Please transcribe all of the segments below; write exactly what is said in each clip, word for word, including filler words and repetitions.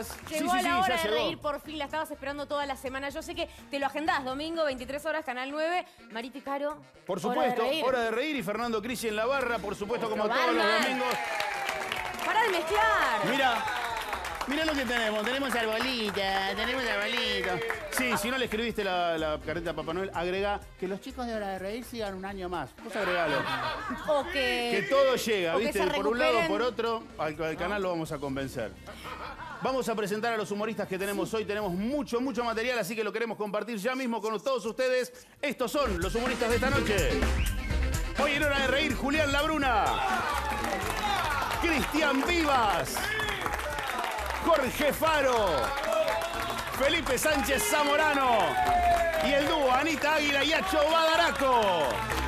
días. Llegó sí, a sí, la sí, hora ya de llegó. reír, por fin, la estabas esperando toda la semana. Yo sé que te lo agendás, domingo, veintitrés horas, Canal nueve. Marito y Caro, Por supuesto, hora de reír. hora de reír y Fernando Crisi en la barra, por supuesto, como Nuestro todos los barman. domingos. ¡Para de mezclar! Mira, mira lo que tenemos. Tenemos arbolita, tenemos arbolito. Sí, si no le escribiste la, la careta a Papá Noel, agrega que los chicos de Hora de Reír sigan un año más. Vos agregalo. O que... Que todo llega, o que ¿viste? se Por un lado o recuperen. por otro, al, al canal lo vamos a convencer. Vamos a presentar a los humoristas que tenemos hoy. Tenemos mucho, mucho material, así que lo queremos compartir ya mismo con todos ustedes. Estos son los humoristas de esta noche. Hoy en Hora de Reír, Julián Labruna, Cristian Vivas, Jorge Faro, Felipe Sánchez Zamorano y el dúo Anita Águila y Acho Badaraco.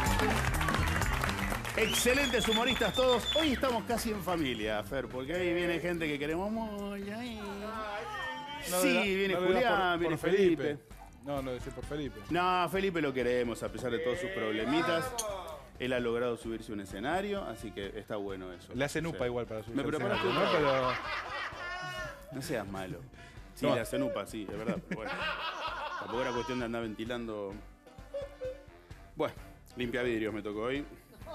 Excelentes humoristas todos. Hoy estamos casi en familia, Fer, porque ahí viene gente que queremos muy. Ahí. No, Sí, no, viene no, Julián, por, viene por Felipe. Felipe. No, no, decir por Felipe. No, Felipe lo queremos, a pesar de todos sus problemitas. Él ha logrado subirse a un escenario, así que está bueno eso. Le hacen upa Sí. igual para subir Me al preparaste escenario, un ¿no? Pero No seas malo. Sí, No. le hacen upa, sí, es verdad. Pero bueno, tampoco era cuestión de andar ventilando. Bueno, limpia vidrios me tocó hoy.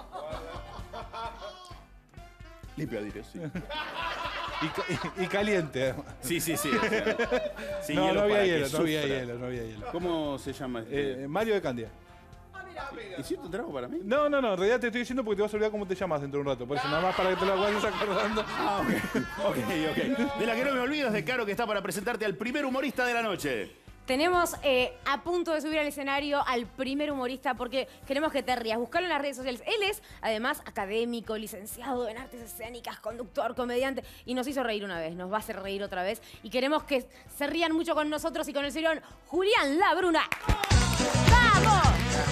Limpia vidrios, sí. y, ca- y, y caliente. Sí, sí, sí. o sea, sí, no, hielo no había para que hielo, no había sufra. hielo, no había hielo. ¿Cómo se llama este? Eh, Mario de Candia. ¿Hiciste un trago para mí? No, no, no, en realidad te estoy diciendo porque te vas a olvidar cómo te llamas dentro de un rato. Por eso nada más para que te lo vayas acordando. Ah, ok, ok, ok. De la que no me olvido es de Caro, que está para presentarte al primer humorista de la noche. Tenemos eh, a punto de subir al escenario al primer humorista porque queremos que te rías. Buscalo en las redes sociales. Él es, además, académico, licenciado en artes escénicas, conductor, comediante. Y nos hizo reír una vez, nos va a hacer reír otra vez. Y queremos que se rían mucho con nosotros y con el señor Julián Labruna. ¡Vamos!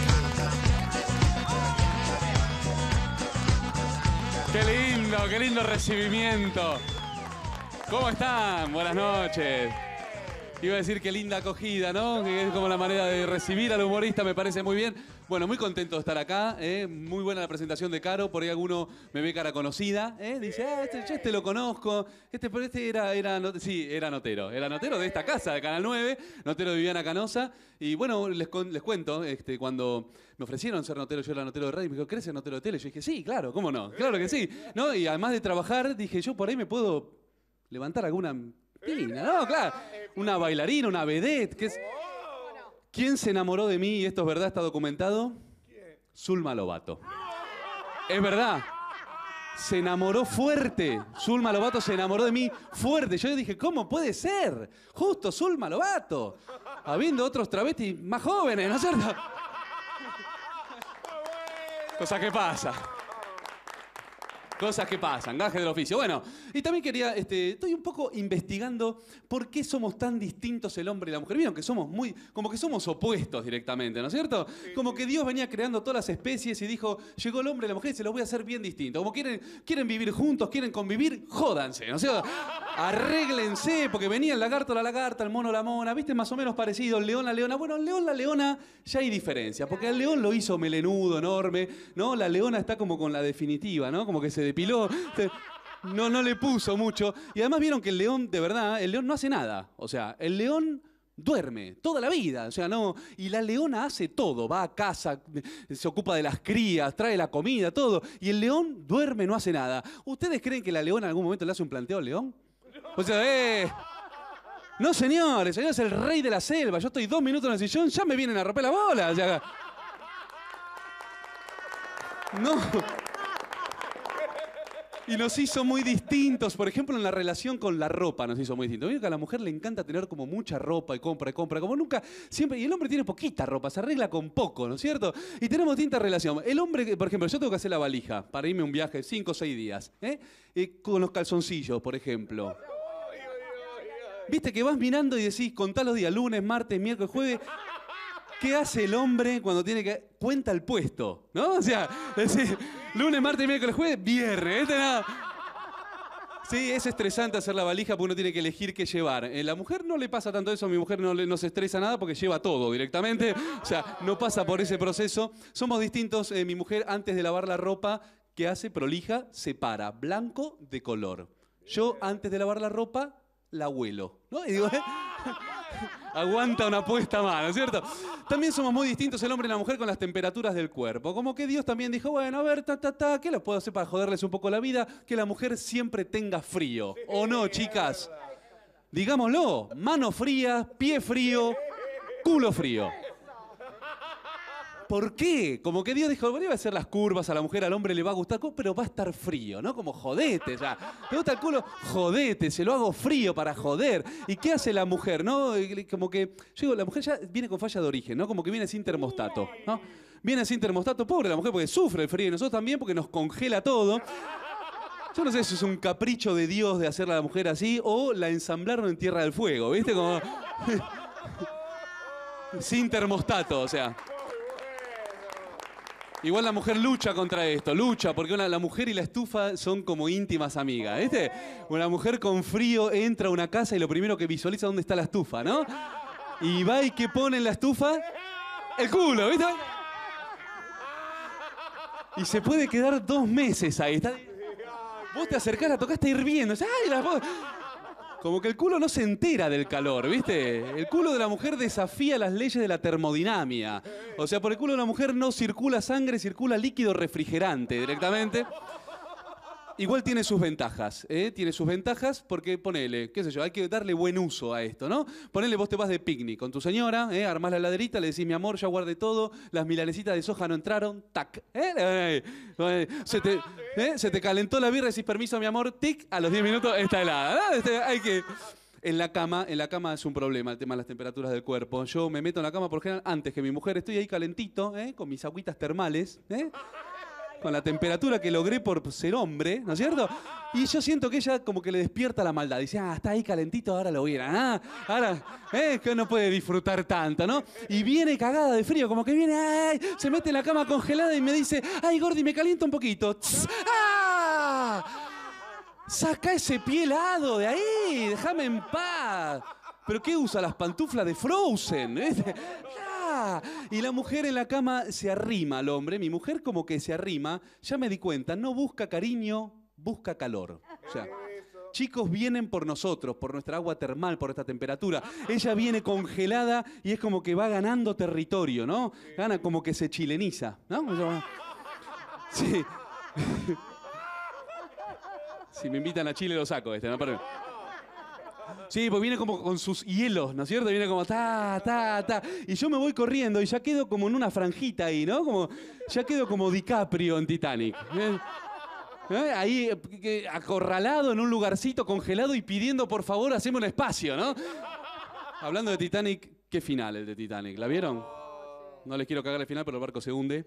Qué lindo, qué lindo recibimiento. ¿Cómo están? Buenas noches. Iba a decir qué linda acogida, ¿no? Que es como la manera de recibir al humorista, me parece muy bien. Bueno, muy contento de estar acá, ¿eh? Muy buena la presentación de Caro, por ahí alguno me ve cara conocida, ¿eh? Dice, ah, este, yo este lo conozco, este, pero este era, era, not- sí, era notero, era notero de esta casa, de Canal nueve, notero de Viviana Canosa. Y bueno, les, con- les cuento, este, cuando me ofrecieron ser notero, yo era notero de radio, y me dijo, ¿querés ser notero de tele? Yo dije, sí, claro, ¿cómo no? Claro que sí, ¿no? Y además de trabajar, dije, yo por ahí me puedo levantar alguna pina, ¿no? Claro, una bailarina, una vedette, que es... ¿Quién se enamoró de mí? Y esto es verdad, está documentado. Zulma Lobato. Es verdad. Se enamoró fuerte. Zulma Lobato se enamoró de mí fuerte. Yo dije, ¿cómo puede ser? Justo Zulma Lobato. Habiendo otros travestis más jóvenes, ¿no es cierto? Cosa que pasa. Cosas que pasan, gaje del oficio. Bueno, y también quería, este, estoy un poco investigando por qué somos tan distintos el hombre y la mujer. Vieron que somos muy, como que somos opuestos directamente, ¿no es cierto? Como que Dios venía creando todas las especies y dijo, llegó el hombre y la mujer y se los voy a hacer bien distintos. Como quieren, quieren vivir juntos, quieren convivir, jódanse, ¿no es cierto? Arréglense, porque venía el lagarto, la lagarta, el mono, la mona, ¿viste? Más o menos parecido, el león, la leona. Bueno, el león, la leona, ya hay diferencia, porque el león lo hizo melenudo, enorme, ¿no? La leona está como con la definitiva, ¿no? Como que se depiló. No, no le puso mucho. Y además vieron que el león, de verdad, el león no hace nada. O sea, el león duerme toda la vida. O sea, no. Y la leona hace todo. Va a casa, se ocupa de las crías, trae la comida, todo. Y el león duerme, no hace nada. ¿Ustedes creen que la leona en algún momento le hace un planteo al león? O sea, eh. No, señores, señor es el rey de la selva. Yo estoy dos minutos en el sillón, ya me vienen a romper la bola. O sea, no. Y nos hizo muy distintos. Por ejemplo, en la relación con la ropa nos hizo muy distintos. Vieron que a la mujer le encanta tener como mucha ropa y compra y compra, como nunca, siempre. Y el hombre tiene poquita ropa, se arregla con poco, ¿no es cierto? Y tenemos distinta relación. El hombre, por ejemplo, yo tengo que hacer la valija para irme a un viaje de cinco o seis días, ¿eh? Eh, con los calzoncillos, por ejemplo. Viste que vas mirando y decís, contá los días, lunes, martes, miércoles, jueves. ¿Qué hace el hombre cuando tiene que... Cuenta el puesto, ¿no? O sea, decís, lunes, martes, miércoles, jueves, viernes. Este nada. Sí, es estresante hacer la valija porque uno tiene que elegir qué llevar. A la mujer no le pasa tanto eso, a mi mujer no, le, no se estresa nada porque lleva todo directamente. O sea, no pasa por ese proceso. Somos distintos. Eh, mi mujer, antes de lavar la ropa, ¿qué hace? Prolija, separa blanco de color. Yo, antes de lavar la ropa, la abuelo, ¿no? Y digo, ¿eh? Aguanta una apuesta más, ¿no es cierto? También somos muy distintos el hombre y la mujer con las temperaturas del cuerpo. Como que Dios también dijo, bueno, a ver, ta, ta, ta, ¿qué les puedo hacer para joderles un poco la vida? Que la mujer siempre tenga frío. ¿O no, chicas? Digámoslo, mano fría, pie frío, culo frío. ¿Por qué? Como que Dios dijo, bueno, iba a hacer las curvas a la mujer, al hombre le va a gustar, pero va a estar frío, ¿no? Como jodete ya. ¿Te gusta el culo? Jodete, se lo hago frío para joder. ¿Y qué hace la mujer, no? Como que, yo digo, la mujer ya viene con falla de origen, ¿no? Como que viene sin termostato, ¿no? Viene sin termostato, pobre la mujer, porque sufre el frío, y nosotros también porque nos congela todo. Yo no sé si es un capricho de Dios de hacer a la mujer así o la ensamblaron en Tierra del Fuego, ¿viste? Como... sin termostato, o sea... Igual la mujer lucha contra esto, lucha, porque una, la mujer y la estufa son como íntimas amigas, ¿viste? Una mujer con frío entra a una casa y lo primero que visualiza es dónde está la estufa, ¿no? Y va y ¿qué pone en la estufa? El culo, ¿viste? Y se puede quedar dos meses ahí. Está... Vos te acercás, la tocás, está hirviendo. ¡Ay, la... Como que el culo no se entera del calor, ¿viste? El culo de la mujer desafía las leyes de la termodinámica. O sea, por el culo de la mujer no circula sangre, circula líquido refrigerante directamente. Igual tiene sus ventajas, ¿eh? Tiene sus ventajas porque, ponele, qué sé yo, hay que darle buen uso a esto, ¿no? Ponele, vos te vas de picnic con tu señora, ¿eh? Armás la heladerita, le decís, mi amor, ya guardé todo, las milanesitas de soja no entraron, tac, ¿eh? Se te, ¿eh? Se te calentó la birra, decís, permiso, mi amor, tic, a los diez minutos está helada, ¿no? Este, hay que... En la cama, en la cama es un problema el tema de las temperaturas del cuerpo. Yo me meto en la cama por general antes que mi mujer, estoy ahí calentito, ¿eh? Con mis agüitas termales, ¿eh? Con la temperatura que logré por ser hombre, ¿no es cierto? Y yo siento que ella como que le despierta la maldad. Dice, ah, está ahí calentito, ahora lo voy a ir. Ah, ahora, eh, que no puede disfrutar tanto, ¿no? Y viene cagada de frío, como que viene, ay, se mete en la cama congelada y me dice, ay, Gordi, me calienta un poquito. Tss, ¡ah! Saca ese pie helado de ahí, déjame en paz. ¿Pero qué usa? Las pantuflas de Frozen, ¿viste? Y la mujer en la cama se arrima al hombre. Mi mujer como que se arrima. Ya me di cuenta, no busca cariño, busca calor. O sea, chicos vienen por nosotros, por nuestra agua termal, por esta temperatura. Ella viene congelada y es como que va ganando territorio, ¿no? Gana como que se chileniza, ¿no? Sí. Si me invitan a Chile lo saco este, ¿no? Perdón. Sí, pues viene como con sus hielos, ¿no es cierto? Viene como ta, ta, ta. Y yo me voy corriendo y ya quedo como en una franjita ahí, ¿no? Como, ya quedo como DiCaprio en Titanic. ¿Eh? ¿Eh? Ahí eh, acorralado en un lugarcito congelado y pidiendo, por favor, haceme un espacio, ¿no? Hablando de Titanic, ¿qué final el de Titanic? ¿La vieron? No les quiero cagar el final, pero el barco se hunde.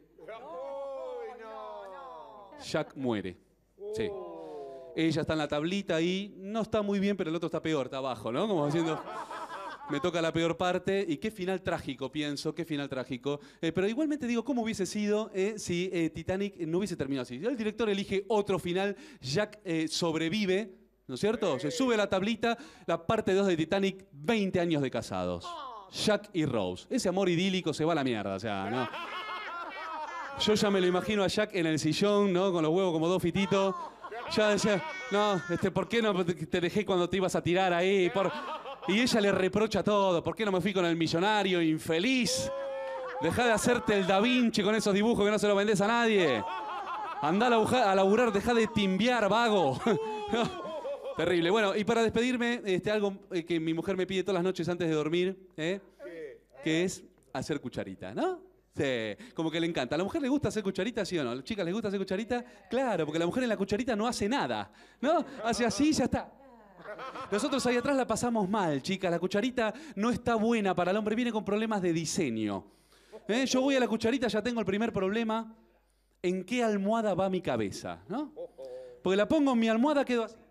Jack muere. Sí. Ella está en la tablita ahí, no está muy bien, pero el otro está peor, está abajo, ¿no? Como haciendo, me toca la peor parte. Y qué final trágico, pienso, qué final trágico. Eh, pero igualmente digo, ¿cómo hubiese sido eh, si eh, Titanic no hubiese terminado así? El director elige otro final, Jack eh, sobrevive, ¿no es cierto? Se sube a la tablita, la parte dos de Titanic, veinte años de casados. Jack y Rose. Ese amor idílico se va a la mierda, o sea, ¿no? Yo ya me lo imagino a Jack en el sillón, ¿no? Con los huevos como dos fititos. Ya decía, no, este, ¿por qué no te dejé cuando te ibas a tirar ahí? Por... Y ella le reprocha todo. ¿Por qué no me fui con el millonario infeliz? Dejá de hacerte el Da Vinci con esos dibujos que no se los vendés a nadie. Andá a, labujar, a laburar, dejá de timbiar, vago. Terrible. Bueno, y para despedirme, este, algo que mi mujer me pide todas las noches antes de dormir, ¿eh? Que es hacer cucharita, ¿no? Sí, como que le encanta. ¿A la mujer le gusta hacer cucharita, sí o no? ¿A las chicas les gusta hacer cucharita? Claro, porque la mujer en la cucharita no hace nada, ¿no? Hace así y ya está. Nosotros ahí atrás la pasamos mal, chicas. La cucharita no está buena para el hombre, viene con problemas de diseño. ¿Eh? Yo voy a la cucharita, ya tengo el primer problema. ¿En qué almohada va mi cabeza? ¿No? Porque la pongo en mi almohada, quedo así.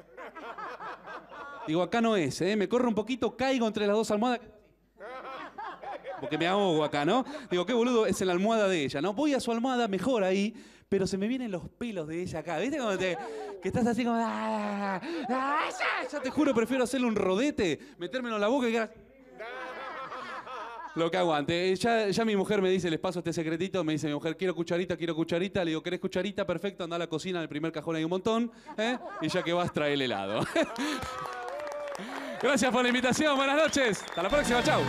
Digo, acá no es, ¿eh? Me corro un poquito, caigo entre las dos almohadas. Porque me ahogo acá, ¿no? Digo, qué boludo, es en la almohada de ella, ¿no? Voy a su almohada, mejor ahí, pero se me vienen los pelos de ella acá. ¿Viste cómo te, que estás así como... ¡Ah! ¡Ah! Ya, ya te juro, prefiero hacerle un rodete, metérmelo en la boca y quedar... Lo que aguante. Ya, ya mi mujer me dice, les paso este secretito, me dice mi mujer, quiero cucharita, quiero cucharita. Le digo, ¿querés cucharita? Perfecto, anda a la cocina, en el primer cajón hay un montón, ¿eh? Y ya que vas, trae el helado. Gracias por la invitación, buenas noches. Hasta la próxima, chau.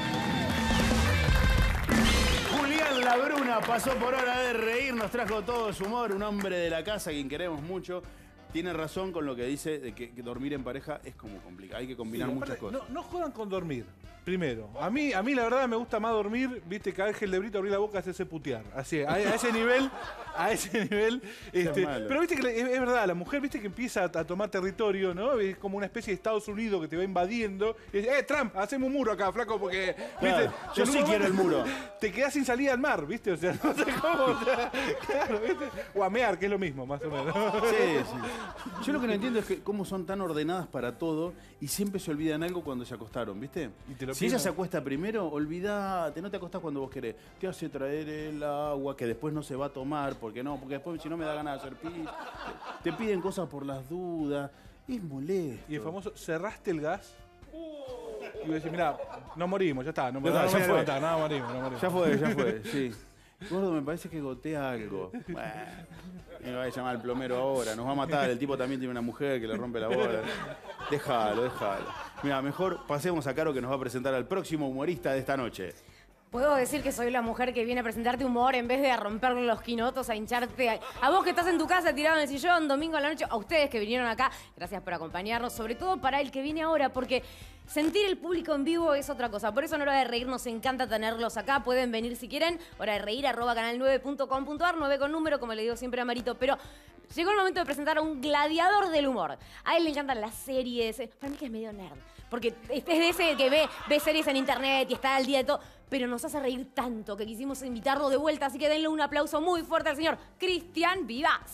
Julián Labruna pasó por Hora de Reír, nos trajo todo su humor, un hombre de la casa a quien queremos mucho. Tiene razón con lo que dice de que, que dormir en pareja es como complicado, hay que combinar Sí, muchas aparte, cosas. No, no jodan con dormir, primero. A mí, a mí la verdad me gusta más dormir, viste, que Ángel de Brito abrir la boca y hacerse putear. Así, a, a ese nivel, a ese nivel. Este, pero viste que es, es verdad, la mujer, viste que empieza a, a tomar territorio, ¿no? Es como una especie de Estados Unidos que te va invadiendo. Y dice, eh, Trump, hacemos un muro acá, flaco, porque, Claro, viste, yo sí quiero el muro. Te quedás sin salida al mar, viste, o sea, no sé cómo, o sea, claro, viste. O a mear, que es lo mismo, más o menos. Sí, sí. Yo lo que no entiendo es que cómo son tan ordenadas para todo y siempre se olvidan algo cuando se acostaron, ¿viste? Y te lo Si ella piden. se acuesta primero, olvídate, no te acostás cuando vos querés. Te hace traer el agua que después no se va a tomar, porque no, porque después si no me da ganas de hacer pis. Te piden cosas por las dudas. Es molesto. Y el famoso, ¿cerraste el gas? Y vos decís, mirá, no morimos, ya está, no, Ya está, no, ya no, me fue. levantar, no morimos, no morimos. Ya fue, ya fue, sí. Gordo, me parece que gotea algo. Bueno, me va a llamar al plomero ahora, nos va a matar. El tipo también tiene una mujer que le rompe la bola. Déjalo, déjalo. Mira, mejor pasemos a Caro que nos va a presentar al próximo humorista de esta noche. Puedo decir que soy la mujer que viene a presentarte humor en vez de a romper los quinotos, a hincharte. A, a vos que estás en tu casa tirado en el sillón, domingo a la noche, a ustedes que vinieron acá, gracias por acompañarnos, sobre todo para el que viene ahora, porque sentir el público en vivo es otra cosa. Por eso en Hora de Reír nos encanta tenerlos acá. Pueden venir si quieren. Hora de Reír, arroba canal nueve punto com punto ar, nueve con número, como le digo siempre a Marito. Pero llegó el momento de presentar a un gladiador del humor. A él le encantan las series. Para mí que es medio nerd. Porque es de ese que ve, ve series en internet y está al día de todo. Pero nos hace reír tanto que quisimos invitarlo de vuelta. Así que denle un aplauso muy fuerte al señor Cristian Vivas.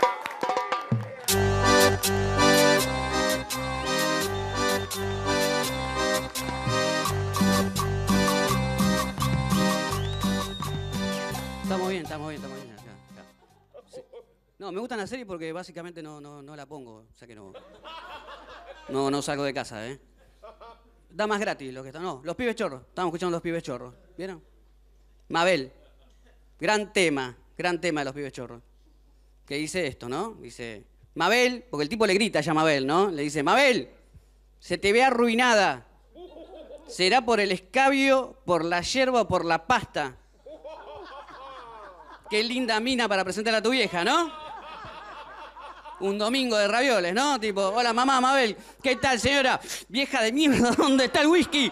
Estamos bien, estamos bien, estamos bien. Acá, acá. Sí. No, me gustan las series porque básicamente no, no, no la pongo. O sea que no, no, no salgo de casa, ¿eh? Da más gratis lo que está. No, Los Pibes Chorros. Estamos escuchando Los Pibes Chorros. ¿Vieron? Mabel. Gran tema, gran tema de Los Pibes Chorros. Que dice esto, ¿no? Dice, Mabel, porque el tipo le grita ya a Mabel, ¿no? Le dice, Mabel, se te ve arruinada. ¿Será por el escabio, por la yerba o por la pasta? Qué linda mina para presentar a tu vieja, ¿no? Un domingo de ravioles, ¿no? Tipo, hola mamá, Mabel, ¿qué tal señora? Vieja de mierda, ¿dónde está el whisky?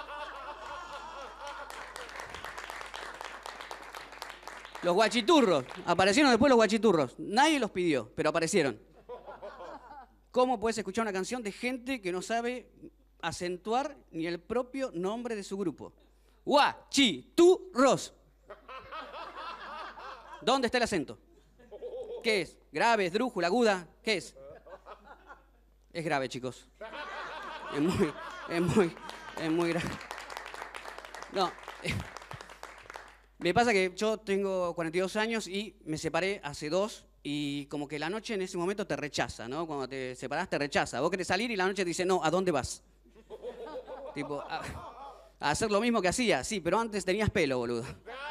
Los guachiturros, aparecieron después los guachiturros. Nadie los pidió, pero aparecieron. ¿Cómo puedes escuchar una canción de gente que no sabe acentuar ni el propio nombre de su grupo? Guachiturros. ¿Dónde está el acento? ¿Qué es? ¿Grave, esdrújula, aguda? ¿Qué es? Es grave, chicos. Es muy, es muy, es muy grave. No. Eh, me pasa que yo tengo cuarenta y dos años y me separé hace dos y como que la noche en ese momento te rechaza, ¿no? Cuando te separás te rechaza. Vos querés salir y la noche te dice, no, ¿a dónde vas? Tipo, a, a hacer lo mismo que hacía. Sí, pero antes tenías pelo, boludo.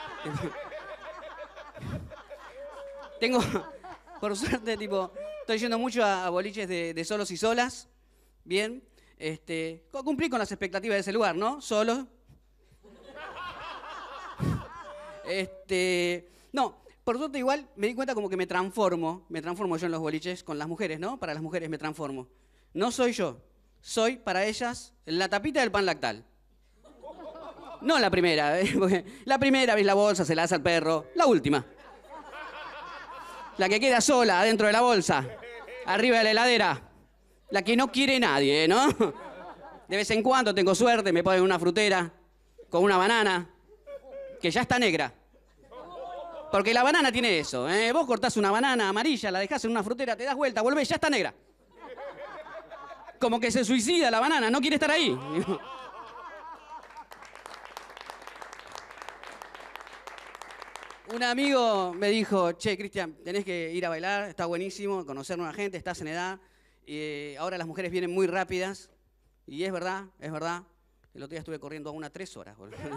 Tengo, por suerte, tipo, estoy yendo mucho a, a boliches de, de solos y solas. Bien. Este, cumplí con las expectativas de ese lugar, ¿no? Solo. Este, no, por suerte igual me di cuenta como que me transformo. Me transformo yo en los boliches con las mujeres, ¿no? Para las mujeres me transformo. No soy yo. Soy, para ellas, la tapita del pan lactal. No la primera, ¿eh? Porque la primera ves la bolsa, se la das al perro. La última. La que queda sola adentro de la bolsa, arriba de la heladera. La que no quiere nadie, ¿no? De vez en cuando tengo suerte, me ponen una frutera con una banana, que ya está negra. Porque la banana tiene eso, ¿eh? Vos cortás una banana amarilla, la dejás en una frutera, te das vuelta, volvés, ya está negra. Como que se suicida la banana, no quiere estar ahí. Un amigo me dijo, che, Cristian, tenés que ir a bailar, está buenísimo, conocer nueva gente, estás en edad. Y ahora las mujeres vienen muy rápidas. Y es verdad, es verdad. El otro día estuve corriendo a una tres horas.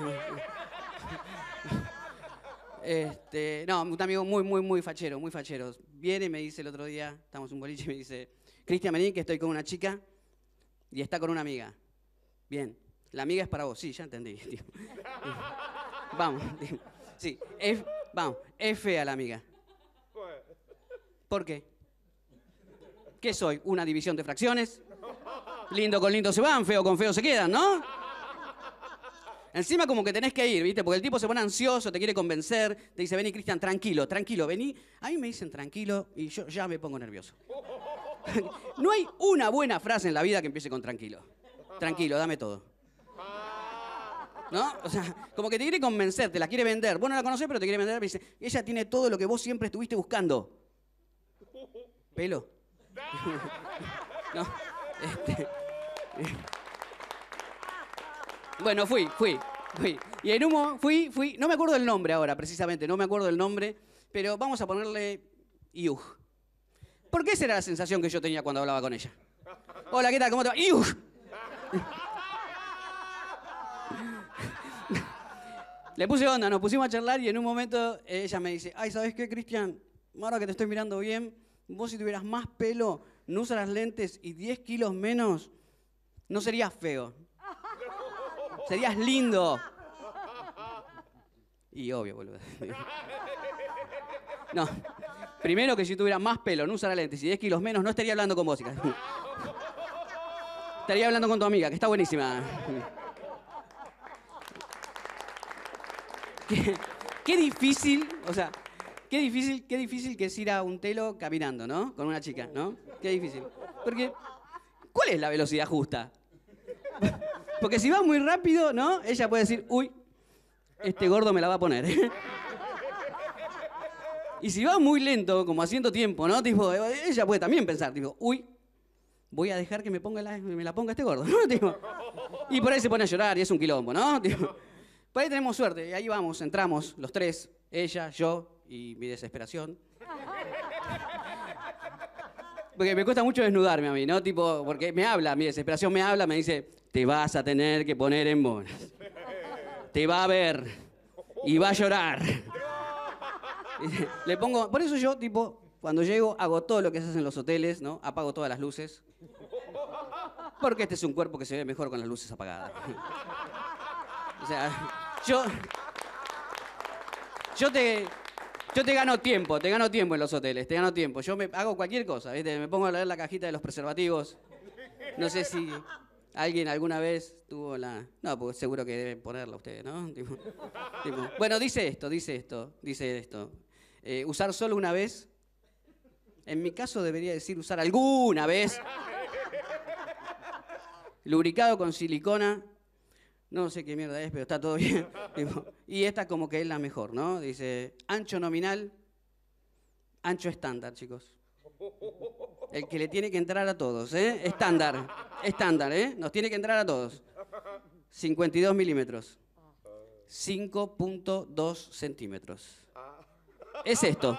este, no, un amigo muy, muy, muy fachero, muy fachero. Viene y me dice el otro día, estamos en un boliche y me dice, Cristian, vení que estoy con una chica y está con una amiga. Bien, la amiga es para vos. Sí, ya entendí. Tío. Vamos, tío. Sí, es, vamos, es fea la amiga. ¿Por qué? ¿Qué soy? ¿Una división de fracciones? Lindo con lindo se van, feo con feo se quedan, ¿no? Encima como que tenés que ir, ¿viste? Porque el tipo se pone ansioso, te quiere convencer, te dice, vení, Cristian, tranquilo, tranquilo, vení. A mí me dicen tranquilo y yo ya me pongo nervioso. No hay una buena frase en la vida que empiece con tranquilo. Tranquilo, dame todo. ¿No? O sea, como que te quiere convencer, te la quiere vender. Vos no la conocés, pero te quiere vender. Me dice, ella tiene todo lo que vos siempre estuviste buscando. ¿Pelo? No, este... Bueno, fui, fui, fui. Y en humo, fui, fui. No me acuerdo del nombre ahora, precisamente, no me acuerdo del nombre, pero vamos a ponerle Iuj. ¿Por qué esa era la sensación que yo tenía cuando hablaba con ella? Hola, ¿qué tal? ¿Cómo te va? Iuj. Le puse onda, nos pusimos a charlar y en un momento ella me dice, ay, ¿sabes qué, Cristian? Ahora que te estoy mirando bien, vos si tuvieras más pelo, no usaras lentes y diez kilos menos, no serías feo. Serías lindo. Y obvio, boludo. No. Primero que si tuviera más pelo, no usara lentes y diez kilos menos, no estaría hablando con vos, hija. Estaría hablando con tu amiga, que está buenísima. Qué, qué difícil, o sea, qué difícil, qué difícil que es ir a un telo caminando, ¿no? Con una chica, ¿no? Qué difícil. Porque, ¿cuál es la velocidad justa? Porque si va muy rápido, ¿no? Ella puede decir, uy, este gordo me la va a poner. Y si va muy lento, como haciendo tiempo, ¿no? Tipo, ella puede también pensar, tipo, uy, voy a dejar que me, ponga la, me la ponga este gordo, ¿no? Tipo, y por ahí se pone a llorar y es un quilombo, ¿no? Tipo, por ahí tenemos suerte, y ahí vamos, entramos, los tres, ella, yo y mi desesperación. Porque me cuesta mucho desnudarme a mí, ¿no? Tipo, porque me habla, mi desesperación me habla, me dice, te vas a tener que poner en bolas. Te va a ver y va a llorar. Le pongo, por eso yo, tipo, cuando llego, hago todo lo que se hace en los hoteles, ¿no? Apago todas las luces. Porque este es un cuerpo que se ve mejor con las luces apagadas. O sea, yo... Yo te... Yo te gano tiempo, te gano tiempo en los hoteles, te gano tiempo. Yo me hago cualquier cosa, ¿viste? Me pongo a leer la cajita de los preservativos. No sé si alguien alguna vez tuvo la... No, porque seguro que deben ponerla ustedes, ¿no? Tipo, tipo, bueno, dice esto, dice esto, dice esto. Eh, usar solo una vez. En mi caso debería decir usar alguna vez. Lubricado con silicona. No sé qué mierda es, pero está todo bien. Y esta como que es la mejor, ¿no? Dice, ancho nominal, ancho estándar, chicos. El que le tiene que entrar a todos, ¿eh? Estándar, estándar, ¿eh? Nos tiene que entrar a todos. cincuenta y dos milímetros. cinco punto dos centímetros. Es esto.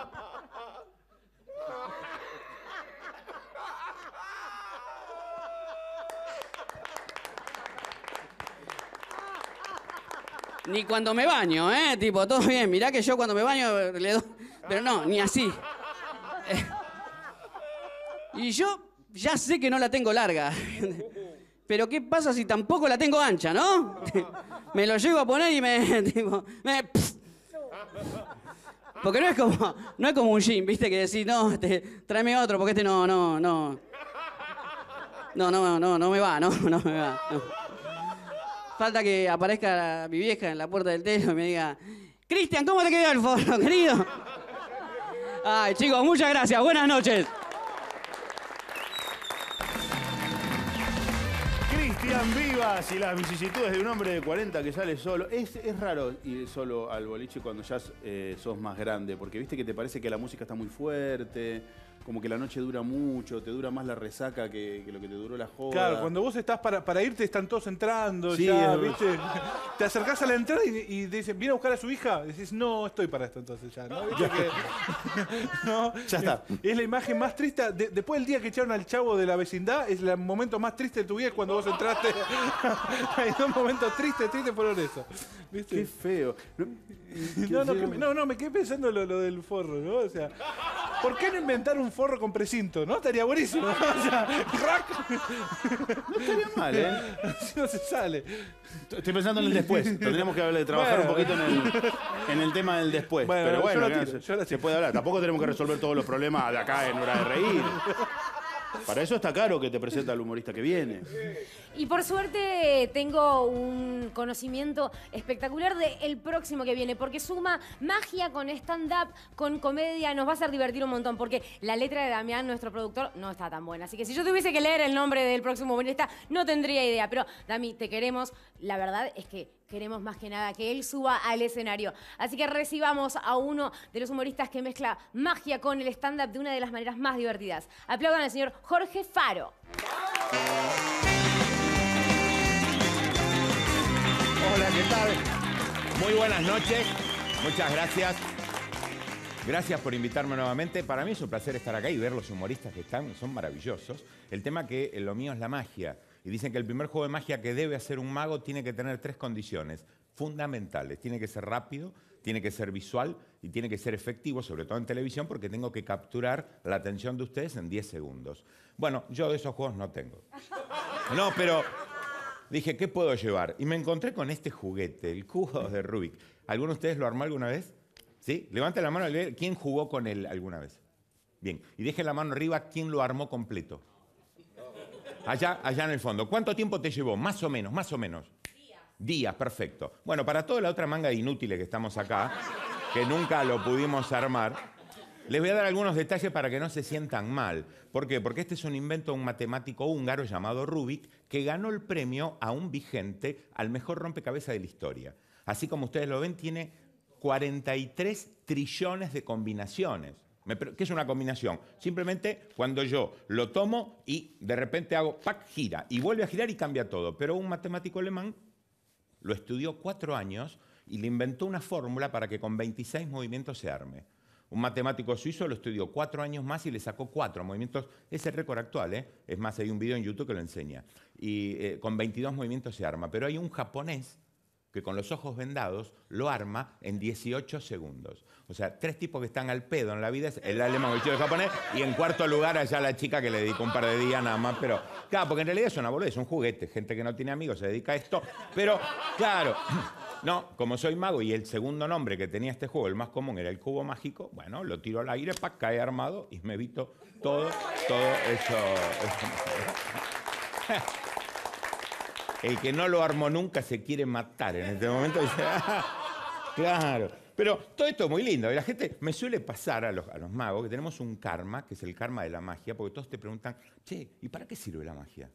Ni cuando me baño, ¿eh? Tipo, todo bien. Mirá que yo cuando me baño le doy... Pero no, ni así. Eh. Y yo ya sé que no la tengo larga. Pero ¿qué pasa si tampoco la tengo ancha, no? Me lo llego a poner y me... Tipo, me porque no es como no es como un jean, ¿viste? Que decís, no, este, tráeme otro porque este no, no, no. No, no, no, no me va, no, no me va. No. Falta que aparezca mi vieja en la puerta del telo y me diga, Cristian, ¿cómo te quedó el forro, querido? Ay, chicos, muchas gracias. Buenas noches. Cristian Vivas y las vicisitudes de un hombre de cuarenta que sale solo. Es, es raro ir solo al boliche cuando ya eh, sos más grande, porque viste que te parece que la música está muy fuerte, como que la noche dura mucho, te dura más la resaca que, que lo que te duró la joda. Claro, cuando vos estás para, para irte están todos entrando, sí, ya, es... ¿viste? Te acercás a la entrada y, y te dicen, ¿viene a buscar a su hija? Decís, no, estoy para esto entonces ya, ¿no? ¿Viste que, no, ya está. Es, es la imagen más triste. De, después del día que echaron al chavo de la vecindad, es el momento más triste de tu vida cuando vos entraste. Hay dos momentos tristes, tristes fueron eso. ¿Viste? Qué feo. No, no, que, no, no, me quedé pensando lo, lo del forro, ¿no? O sea... ¿Por qué no inventar un forro con precinto? ¿No? Estaría buenísimo. O sea, rack. No estaría mal, ¿eh? Así no se sale. Estoy pensando en el después. Tendríamos que hablar de trabajar Bueno. un poquito en el, en el tema del después. Bueno, Pero yo bueno, lo acá tiro, se, yo lo se tiro. puede hablar. Tampoco tenemos que resolver todos los problemas de acá en Hora de Reír. Para eso está Caro, que te presenta al humorista que viene. Y por suerte tengo un conocimiento espectacular del próximo que viene, porque suma magia con stand-up, con comedia, nos va a hacer divertir un montón, porque la letra de Damián, nuestro productor, no está tan buena. Así que si yo tuviese que leer el nombre del próximo humorista, no tendría idea. Pero, Dami, te queremos. La verdad es que queremos más que nada que él suba al escenario. Así que recibamos a uno de los humoristas que mezcla magia con el stand-up de una de las maneras más divertidas. Aplaudan al señor Jorge Faro. Hola, ¿qué tal? Muy buenas noches. Muchas gracias. Gracias por invitarme nuevamente. Para mí es un placer estar acá y ver los humoristas que están, son maravillosos. El tema que eh, lo mío es la magia. Y dicen que el primer juego de magia que debe hacer un mago tiene que tener tres condiciones fundamentales. Tiene que ser rápido, tiene que ser visual y tiene que ser efectivo, sobre todo en televisión, porque tengo que capturar la atención de ustedes en diez segundos. Bueno, yo de esos juegos no tengo. No, pero dije, ¿qué puedo llevar? Y me encontré con este juguete, el cubo de Rubik. ¿Alguno de ustedes lo armó alguna vez? ¿Sí? Levante la mano, ¿quién jugó con él alguna vez? Bien, y deje la mano arriba, ¿quién lo armó completo? Allá, allá en el fondo. ¿Cuánto tiempo te llevó? Más o menos, más o menos. Días. Días, perfecto. Bueno, para toda la otra manga de inútiles que estamos acá, que nunca lo pudimos armar, les voy a dar algunos detalles para que no se sientan mal. ¿Por qué? Porque este es un invento de un matemático húngaro llamado Rubik, que ganó el premio a un vigente al mejor rompecabezas de la historia. Así como ustedes lo ven, tiene cuarenta y tres trillones de combinaciones. ¿Qué es una combinación? Simplemente cuando yo lo tomo y de repente hago ¡pac! Gira y vuelve a girar y cambia todo. Pero un matemático alemán lo estudió cuatro años y le inventó una fórmula para que con veintiséis movimientos se arme. Un matemático suizo lo estudió cuatro años más y le sacó cuatro movimientos. Es el récord actual, ¿eh? Es más, hay un video en YouTube que lo enseña. Y eh, con veintidós movimientos se arma. Pero hay un japonés que con los ojos vendados lo arma en dieciocho segundos. O sea, tres tipos que están al pedo en la vida, es el alemán, el chino, el japonés, y en cuarto lugar allá la chica que le dedicó un par de días nada más. Pero, claro, porque en realidad es una boludez, es un juguete. Gente que no tiene amigos se dedica a esto. Pero, claro, no, como soy mago y el segundo nombre que tenía este juego, el más común, era el cubo mágico, bueno, lo tiro al aire, pa, cae armado y me evito todo, todo eso. eso. El que no lo armó nunca se quiere matar en este momento. Dice, ah, claro. Pero todo esto es muy lindo. Y la gente, me suele pasar a los, a los magos que tenemos un karma, que es el karma de la magia, porque todos te preguntan, che, ¿y para qué sirve la magia?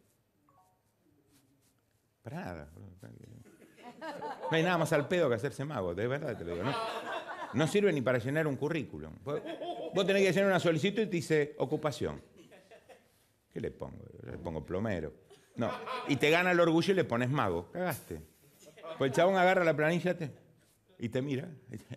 Para nada. No hay nada más al pedo que hacerse mago, de verdad te lo digo. No, no sirve ni para llenar un currículum. Vos tenés que llenar una solicitud y te dice ocupación. ¿Qué le pongo? Le pongo plomero. No, y te gana el orgullo y le pones mago. Cagaste. Pues el chabón agarra la planilla te, y te mira.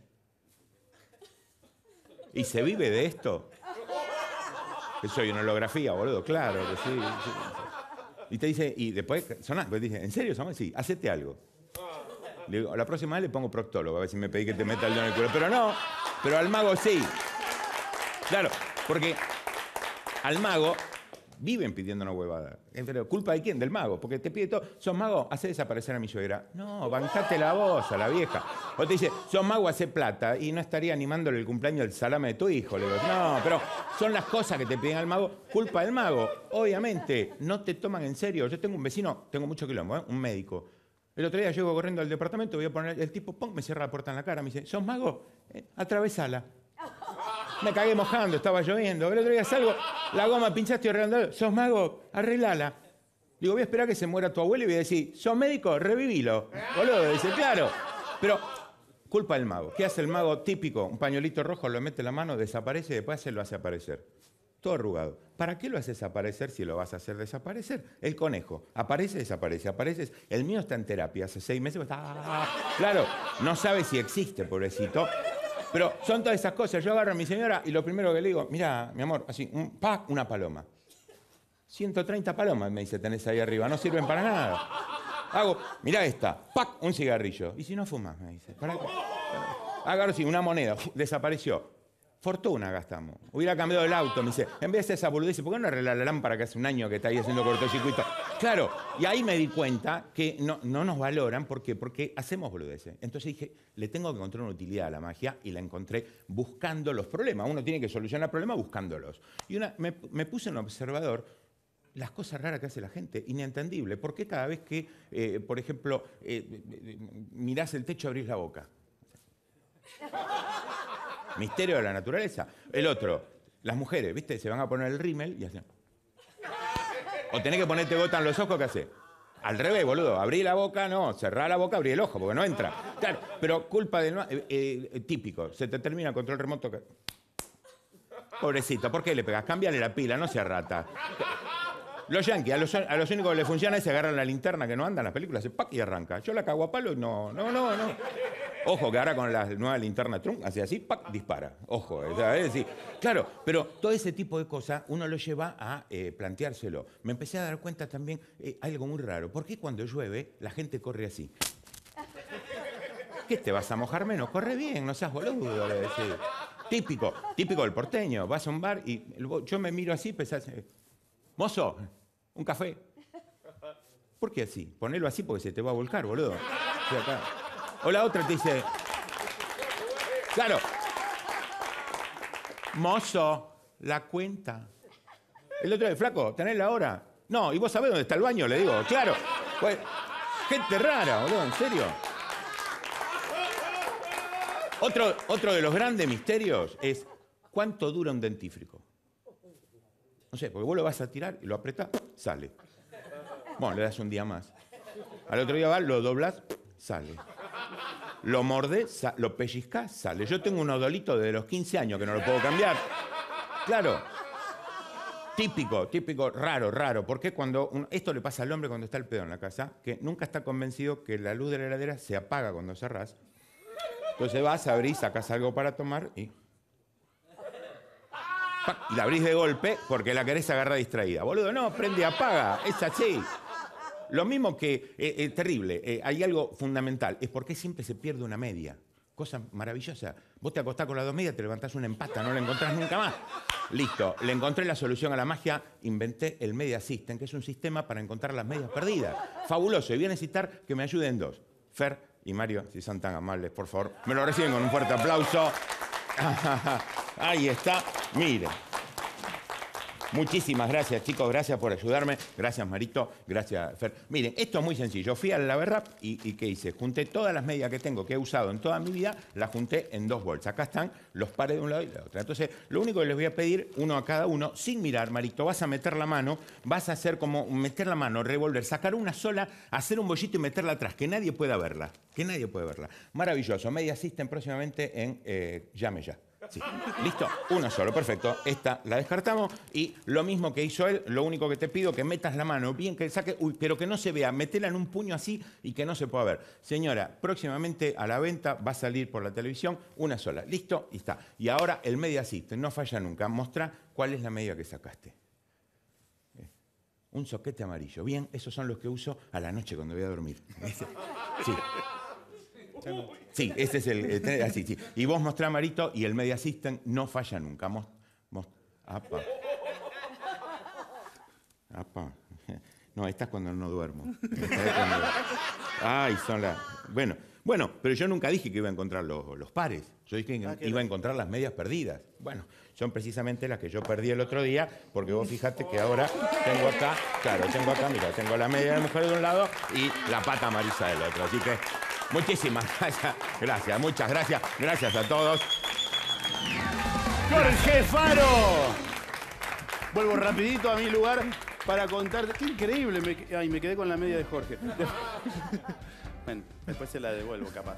¿Y se vive de esto? Que soy una holografía, boludo. Claro que sí, sí. Y te dice, y después, sonás, pues dice, ¿en serio, Samuel? Sí, hacete algo. Le digo, la próxima vez le pongo proctólogo, a ver si me pedí que te meta el dedo en el culo. Pero no, pero al mago sí. Claro, porque al mago viven pidiendo una huevada. Pero ¿culpa de quién? Del mago. Porque te pide todo. ¿Sos mago? Hace desaparecer a mi suegra. No, bancate la voz a la vieja. O te dice, sos mago, hace plata. Y no estaría animándole el cumpleaños del salame de tu hijo. Le digo, no, pero son las cosas que te piden al mago. Culpa del mago. Obviamente, no te toman en serio. Yo tengo un vecino, tengo mucho quilombo, ¿eh? Un médico. El otro día llego corriendo al departamento, voy a poner, el tipo, pum, me cierra la puerta en la cara. Me dice, ¿sos mago? Eh, atravesala. Me cagué mojando, estaba lloviendo. El otro día salgo, la goma pinchaste y arreglando. ¿Sos mago? Arreglala. Digo, voy a esperar que se muera tu abuelo y voy a decir, ¿sos médico? Revivilo. Boludo, dice, claro. Pero, culpa del mago. ¿Qué hace el mago típico? Un pañuelito rojo, lo mete en la mano, desaparece y después se lo hace aparecer. Todo arrugado. ¿Para qué lo haces aparecer si lo vas a hacer desaparecer? El conejo. Aparece, desaparece, aparece. El mío está en terapia hace seis meses. Está... Claro, no sabe si existe, pobrecito. Pero son todas esas cosas. Yo agarro a mi señora y lo primero que le digo, mira, mi amor, así, un, pa, una paloma. ciento treinta palomas, me dice, tenés ahí arriba. No sirven para nada. Hago, mira esta, pac, un cigarrillo. ¿Y si no fumas? Me dice. ¿Para qué? Agarro, sí, una moneda. Uf, desapareció. Fortuna gastamos. Hubiera cambiado el auto, me dice. En vez de esa boludez, ¿por qué no arreglar la lámpara que hace un año que está ahí haciendo cortocircuito? Claro, y ahí me di cuenta que no, no nos valoran. ¿Por qué? Porque hacemos boludeces. Entonces dije, le tengo que encontrar una utilidad a la magia y la encontré buscando los problemas. Uno tiene que solucionar problemas buscándolos. Y una, me, me puse en observador las cosas raras que hace la gente, inentendible. ¿Por qué cada vez que, eh, por ejemplo, eh, mirás el techo, abrís la boca? Misterio de la naturaleza. El otro, las mujeres, ¿viste? Se van a poner el rímel y hacen... O tenés que ponerte gota en los ojos, ¿qué haces? Al revés, boludo. Abrí la boca, no. Cerrá la boca, abrí el ojo, porque no entra. Claro, pero culpa del... Eh, eh, típico. Se te termina el control remoto. Que... Pobrecito, ¿por qué le pegas? Cámbiale la pila, no seas rata. Los yankees, a los, a los únicos que les funciona es se agarran la linterna que no anda en las películas, hace pac y arranca. Yo la cago a palo y no, no, no, no. Ojo, que ahora con la nueva linterna Trump, hace así, pac, dispara. Ojo, es decir, claro, pero todo ese tipo de cosas uno lo lleva a eh, planteárselo. Me empecé a dar cuenta también, eh, algo muy raro. ¿Por qué cuando llueve la gente corre así? ¿Qué te vas a mojar menos? Corre bien, no seas boludo, le decís. Típico, típico del porteño. Vas a un bar y yo me miro así, pensás, mozo, un café. ¿Por qué así? Ponelo así porque se te va a volcar, boludo. Estoy acá. O la otra te dice, claro, mozo, la cuenta. El otro es, flaco, ¿tenés la hora? No, ¿y vos sabés dónde está el baño? Le digo, claro. Pues, gente rara, boludo, en serio. Otro, otro de los grandes misterios es cuánto dura un dentífrico. No sé, porque vos lo vas a tirar y lo apretás, sale. Bueno, le das un día más. Al otro día vas, lo doblás, sale. Lo mordés, lo pellizcás, sale. Yo tengo un odolito desde los quince años que no lo puedo cambiar. Claro. Típico, típico, raro, raro. Porque cuando uno, esto le pasa al hombre cuando está el pedo en la casa, que nunca está convencido que la luz de la heladera se apaga cuando cerrás. Entonces vas, abrís, sacás algo para tomar y... y la abrís de golpe porque la querés agarrar distraída. Boludo, no, prende, apaga, es así. Lo mismo que, eh, eh, terrible, eh, hay algo fundamental, es por qué siempre se pierde una media. Cosa maravillosa. Vos te acostás con las dos medias, te levantás una empata, no la encontrás nunca más. Listo, le encontré la solución a la magia, inventé el Media System, que es un sistema para encontrar las medias perdidas. Fabuloso, y voy a necesitar que me ayuden dos. Fer y Mario, si son tan amables, por favor, me lo reciben con un fuerte aplauso. Ahí está, miren. Muchísimas gracias, chicos, gracias por ayudarme. Gracias, Marito, gracias, Fer. Miren, esto es muy sencillo. Fui a la Verrap y, y ¿qué hice? Junté todas las medias que tengo, que he usado en toda mi vida, las junté en dos bolsas. Acá están los pares de un lado y de la otra. Entonces, lo único que les voy a pedir, uno a cada uno, sin mirar, Marito, vas a meter la mano, vas a hacer como meter la mano, revolver, sacar una sola, hacer un bollito y meterla atrás, que nadie pueda verla. Que nadie pueda verla. Maravilloso. Media System próximamente en eh, Llame Ya. Sí. ¿Listo? Uno solo, perfecto. Esta la descartamos y lo mismo que hizo él, lo único que te pido que metas la mano, bien que saque, uy, pero que no se vea, metela en un puño así y que no se pueda ver. Señora, próximamente a la venta va a salir por la televisión una sola. ¿Listo? Y está. Y ahora el Media System, no falla nunca. Mostrá cuál es la media que sacaste. Un soquete amarillo. Bien, esos son los que uso a la noche cuando voy a dormir. Sí. Sí, ese es el... el así, sí. Y vos mostrá, Marito, y el Media System no falla nunca. Most, most, apa. Apa. No, esta es cuando no duermo. Esta es cuando... Ay, son las... Bueno, bueno, pero yo nunca dije que iba a encontrar los, los pares. Yo dije que ah, iba a encontrar las medias perdidas. Bueno, son precisamente las que yo perdí el otro día, porque vos fijate que ahora tengo acá, claro, tengo acá, mira, tengo la media de mujer de un lado y la pata amarilla del otro. Así que... muchísimas gracias, gracias, muchas gracias, gracias a todos. Jorge Faro. Vuelvo rapidito a mi lugar para contarte. Qué increíble, me... ay, me quedé con la media de Jorge. Bueno, después se la devuelvo, capaz.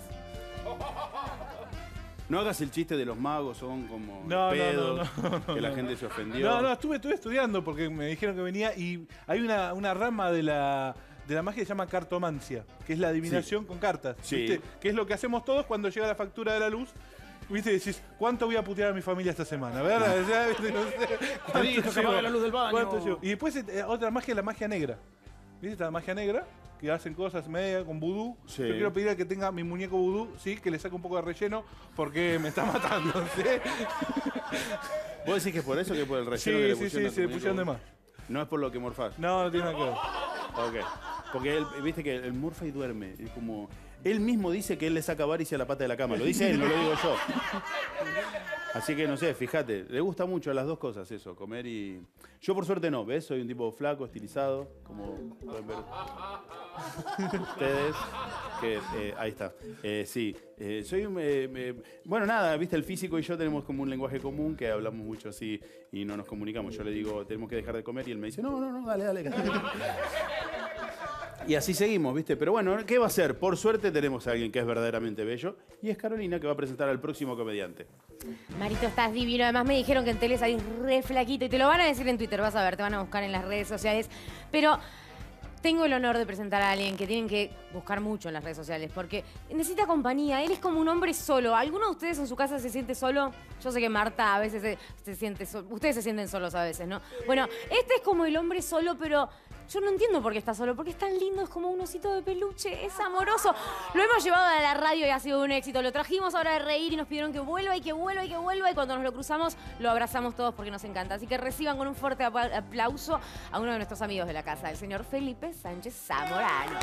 No hagas el chiste de los magos, son como no, pedos, no, no, no, no, que la no. gente se ofendió. No, no, estuve, estuve estudiando porque me dijeron que venía y hay una, una rama de la... de la magia que se llama cartomancia, que es la adivinación sí. con cartas. Sí. ¿Viste? Que es lo que hacemos todos cuando llega la factura de la luz. ¿Viste? Y decís, ¿cuánto voy a putear a mi familia esta semana? ¿Verdad? No. Ya, ¿viste? No sé, Te dije que apague la luz del baño. Y después eh, otra magia, la magia negra. ¿Viste? Está la magia negra, que hacen cosas media con vudú. Sí. Yo quiero pedir al que tenga mi muñeco vudú, sí, que le saque un poco de relleno, porque me está matando, ¿sí? ¿Vos decís que es por eso que por el relleno Sí, que le sí, pusieron sí, a tu se le muñeco? pusieron de más. No es por lo que morfás. No, no tiene nada que ver. Ok. Porque él, viste que el Murphy duerme. Es como. Él mismo dice que él le saca varices a la pata de la cama. Lo dice él, no lo digo yo. Así que no sé, fíjate. Le gusta mucho a las dos cosas eso, comer y. Yo por suerte no, ¿ves? Soy un tipo flaco, estilizado, como pueden ver ustedes. Que, eh, ahí está. Eh, sí. Eh, soy un. Eh, eh, bueno, nada, viste, el físico y yo tenemos como un lenguaje común que hablamos mucho así y no nos comunicamos. Yo le digo, tenemos que dejar de comer y él me dice, no, no, no, dale, dale. Y así seguimos, ¿viste? Pero bueno, ¿qué va a ser? Por suerte tenemos a alguien que es verdaderamente bello y es Carolina que va a presentar al próximo comediante. Marito, estás divino. Además me dijeron que en tele salís re flaquito y te lo van a decir en Twitter, vas a ver, te van a buscar en las redes sociales. Pero tengo el honor de presentar a alguien que tienen que buscar mucho en las redes sociales porque necesita compañía. Él es como un hombre solo. ¿Alguno de ustedes en su casa se siente solo? Yo sé que Marta a veces se, se siente solo. Ustedes se sienten solos a veces, ¿no? Bueno, este es como el hombre solo, pero yo no entiendo por qué está solo, porque es tan lindo, es como un osito de peluche, es amoroso. Lo hemos llevado a la radio y ha sido un éxito. Lo trajimos ahora de reír y nos pidieron que vuelva y que vuelva y que vuelva. Y cuando nos lo cruzamos, lo abrazamos todos porque nos encanta. Así que reciban con un fuerte aplauso a uno de nuestros amigos de la casa, el señor Felipe Sánchez Zamorano.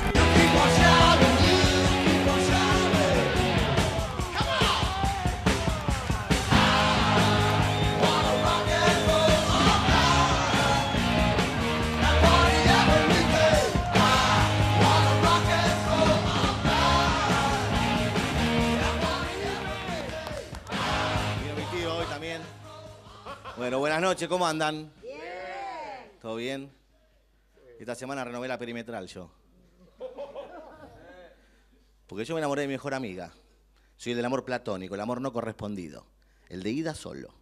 Bueno, buenas noches, ¿cómo andan? Bien. ¿Todo bien? Esta semana renové la perimetral yo. Porque yo me enamoré de mi mejor amiga. Soy el del amor platónico, el amor no correspondido. El de ida solo.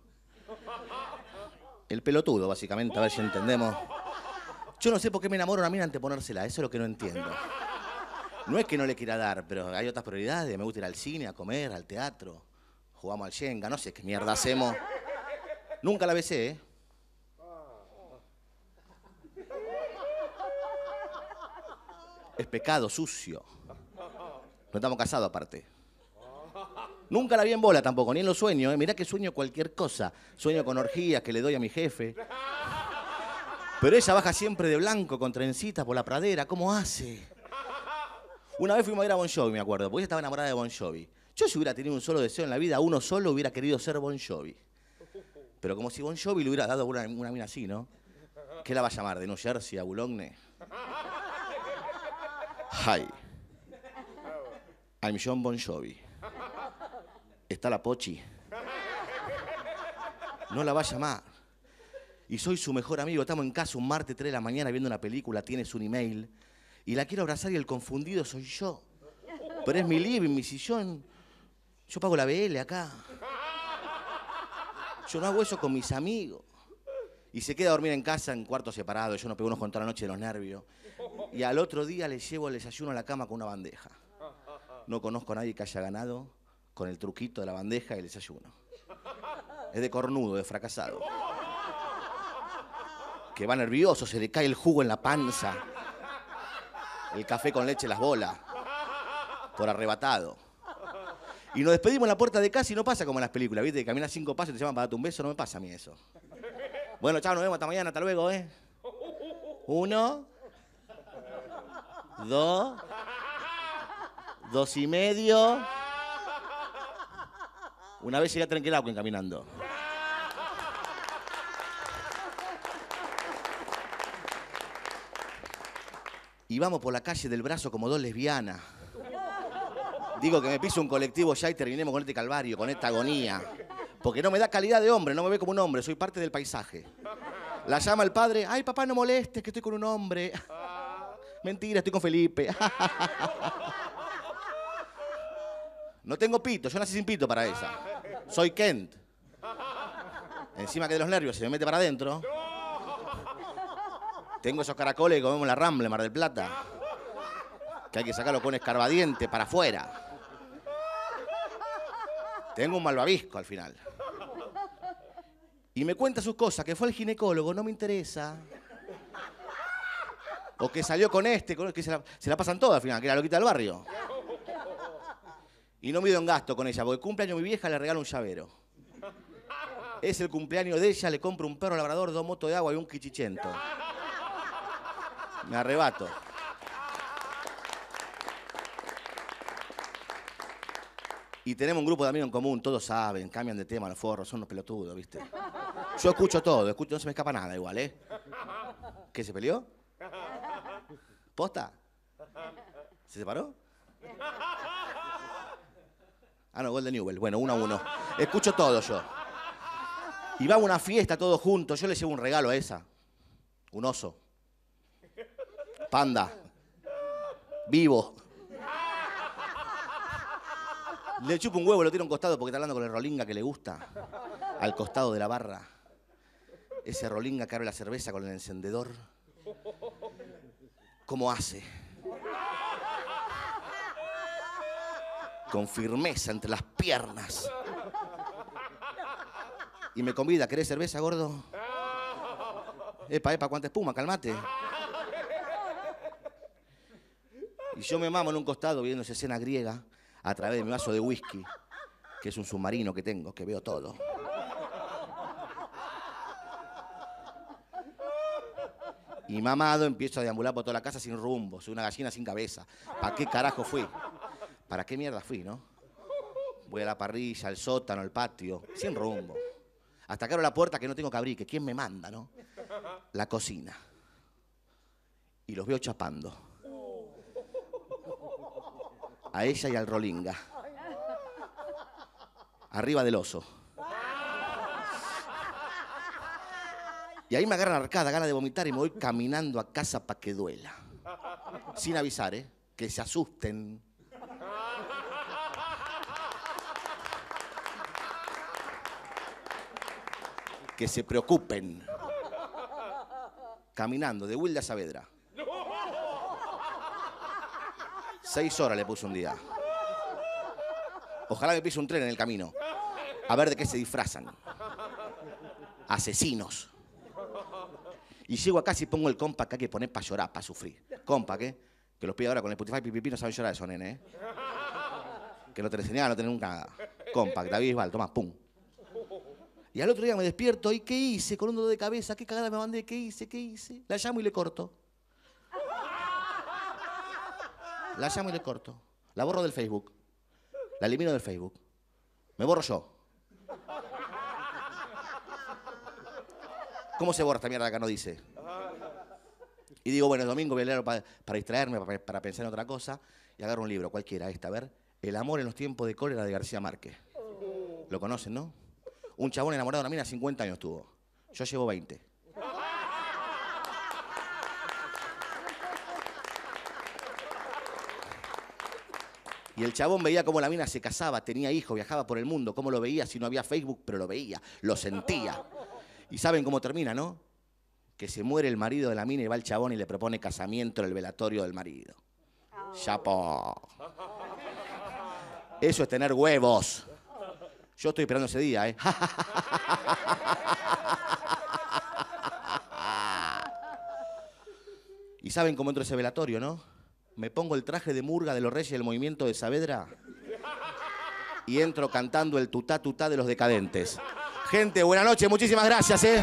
El pelotudo, básicamente, a ver si entendemos. Yo no sé por qué me enamoro a una mina antes de ponérsela, eso es lo que no entiendo. No es que no le quiera dar, pero hay otras prioridades. Me gusta ir al cine, a comer, al teatro. Jugamos al Shenga, no sé qué mierda hacemos. Nunca la besé, ¿eh? Es pecado, sucio. No estamos casados, aparte. Nunca la vi en bola tampoco, ni en los sueños, ¿eh? Mirá que sueño cualquier cosa. Sueño con orgías que le doy a mi jefe. Pero ella baja siempre de blanco, con trencitas por la pradera. ¿Cómo hace? Una vez fuimos a ir a Bon Jovi, me acuerdo, porque ella estaba enamorada de Bon Jovi. Yo si hubiera tenido un solo deseo en la vida, uno solo, hubiera querido ser Bon Jovi. Pero como si Bon Jovi le hubiera dado una, una mina así, ¿no? ¿Qué la va a llamar? ¿De New Jersey a Boulogne? Hi. I'm John Bon Jovi. ¿Está la Pochi? No la va a llamar. Y soy su mejor amigo. Estamos en casa un martes, tres de la mañana, viendo una película, tiene su email. Y la quiero abrazar y el confundido soy yo. Pero es mi living, mi sillón. Yo pago la B L acá. Yo no hago eso con mis amigos. Y se queda a dormir en casa en cuartos separados. Yo no pego unos con toda la noche de los nervios. Y al otro día le llevo el desayuno a la cama con una bandeja. No conozco a nadie que haya ganado con el truquito de la bandeja y el desayuno. Es de cornudo, de fracasado. Que va nervioso, se le cae el jugo en la panza. El café con leche en las bolas. Por arrebatado. Y nos despedimos en la puerta de casa y no pasa como en las películas, ¿viste? Que caminas cinco pasos y te llaman para darte un beso, no me pasa a mí eso. Bueno, chao, nos vemos hasta mañana, hasta luego, ¿eh? Uno. Dos. Dos y medio. Una vez llegué a Trenquelauquen caminando. Y vamos por la calle del Brazo como dos lesbianas. Digo que me piso un colectivo ya y terminemos con este calvario, con esta agonía. Porque no me da calidad de hombre, no me ve como un hombre, soy parte del paisaje. La llama el padre, ay papá no molestes que estoy con un hombre. Mentira, estoy con Felipe. No tengo pito, yo nací sin pito para esa. Soy Kent. Encima que de los nervios se me mete para adentro. Tengo esos caracoles que comemos en la Rambla, Mar del Plata. Que hay que sacarlo con escarbadiente para afuera. Tengo un malvavisco al final. Y me cuenta sus cosas, que fue el ginecólogo, no me interesa. O que salió con este, con que se la, se la pasan todas al final, que era la loquita del barrio. Y no me dio en gasto con ella, porque el cumpleaños de mi vieja le regalo un llavero. Es el cumpleaños de ella, le compro un perro labrador, dos motos de agua y un quichichento. Me arrebato. Y tenemos un grupo de amigos en común, todos saben, cambian de tema los forros, son unos pelotudos, ¿viste? Yo escucho todo, escucho, no se me escapa nada igual, ¿eh? ¿Qué, se peleó? ¿Posta? ¿Se separó? Ah, no, gol de Newell. Bueno, uno a uno. Escucho todo yo. Y vamos a una fiesta todos juntos. Yo le llevo un regalo a esa. Un oso. Panda. Vivo. Le chupo un huevo, lo tiro a un costado porque está hablando con el rolinga que le gusta. Al costado de la barra. Ese rolinga que abre la cerveza con el encendedor. ¿Cómo hace? Con firmeza entre las piernas. Y me convida, ¿querés cerveza, gordo? Epa, epa, cuánta espuma, calmate. Y yo me mamo en un costado viendo esa escena griega a través de mi vaso de whisky, que es un submarino que tengo, que veo todo. Y mamado empiezo a deambular por toda la casa sin rumbo, soy una gallina sin cabeza. ¿Para qué carajo fui? ¿Para qué mierda fui, no? Voy a la parrilla, al sótano, al patio, sin rumbo. Hasta que abro la puerta que no tengo que abrir, que quién me manda, ¿no? La cocina. Y los veo chapando. A ella y al rolinga. Arriba del oso. Y ahí me agarran arcada, gana de vomitar y me voy caminando a casa para que duela. Sin avisar, ¿eh? Que se asusten. Que se preocupen. Caminando de Wilde a Saavedra. Seis horas le puse un día. Ojalá me pise un tren en el camino. A ver de qué se disfrazan. Asesinos. Y llego acá y pongo el compa que hay que poner para llorar, para sufrir. Compa, ¿qué? Que los pide ahora con el Spotify pipipi no saben llorar esos nenes, ¿eh? Que no te enseñaban, no tenés nunca. Compa, David Bisbal, tomá, pum. Y al otro día me despierto, ¿y qué hice? Con un dolor de cabeza, ¿qué cagada me mandé? ¿Qué hice? ¿Qué hice? La llamo y le corto. La llamo y le corto. La borro del Facebook. La elimino del Facebook. Me borro yo. ¿Cómo se borra esta mierda acá? No dice. Y digo, bueno, el domingo voy a leerlo para, para distraerme, para, para pensar en otra cosa. Y agarro un libro, cualquiera, esta, a ver. El amor en los tiempos de cólera de García Márquez. Lo conocen, ¿no? Un chabón enamorado de una mina, cincuenta años tuvo. Yo llevo veinte. Y el chabón veía cómo la mina se casaba, tenía hijos, viajaba por el mundo. Cómo lo veía si no había Facebook, pero lo veía, lo sentía. Y saben cómo termina, ¿no? Que se muere el marido de la mina y va el chabón y le propone casamiento en el velatorio del marido. Chapo. Eso es tener huevos. Yo estoy esperando ese día, ¿eh? Y saben cómo entro a ese velatorio, ¿no? Me pongo el traje de murga de los Reyes del Movimiento de Saavedra y entro cantando el tutá tutá de los Decadentes. Gente, buenas noches, muchísimas gracias, ¿eh?